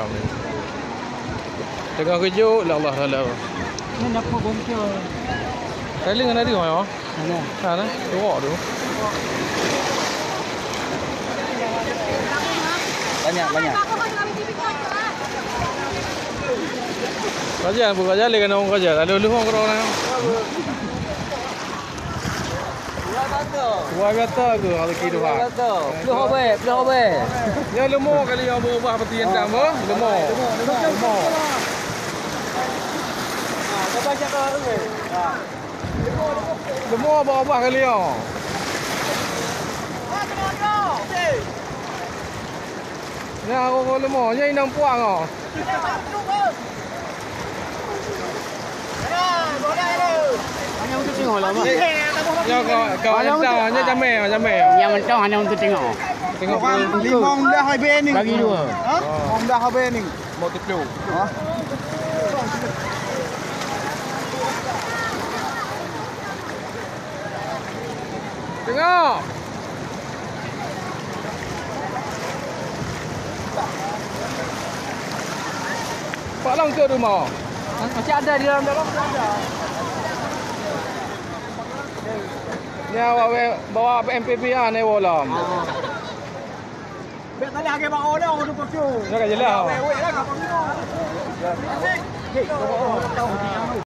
macam ni. Tengah kejut la Allah taala. Ni nak apa bongkar? Kali dengan ada mai oh. Mana? Sana, tengok tu. Banyak. Kerja pun kerja lagi orang kerja. Ada lu orang orang. Buat kata ke kalau kita buat. Belum apa? Ya lemah kali yang berubah seperti yang dah lemah. Lemah. Lemah berubah kali yang. Ni aku lemah, ni inang puang ah. Hanya untuk tengok lah, Mak. Ya kau hanya jamai. Yang mentang hanya untuk tengok. Tengok Limong dah habis ni. Bagi dua. Ha? Limong dah habis ni. mau teplu. Ha? Tengok. Pak Long ke rumah? Masih ada di dalam ada. Ni awak bawa MPP ah ni walam. Bet tali hage bang orang orang tu tu. Nak jelas. Wei lah kau.